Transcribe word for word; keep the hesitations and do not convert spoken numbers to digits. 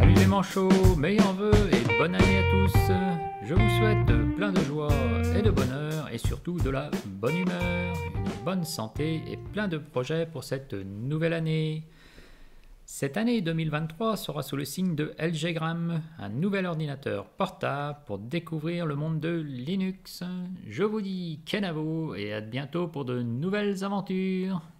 Salut les manchots, meilleurs vœux et bonne année à tous. Je vous souhaite plein de joie et de bonheur et surtout de la bonne humeur, une bonne santé et plein de projets pour cette nouvelle année. Cette année deux mille vingt-trois sera sous le signe de LGgram, un nouvel ordinateur portable pour découvrir le monde de Linux. Je vous dis kenavo et à bientôt pour de nouvelles aventures.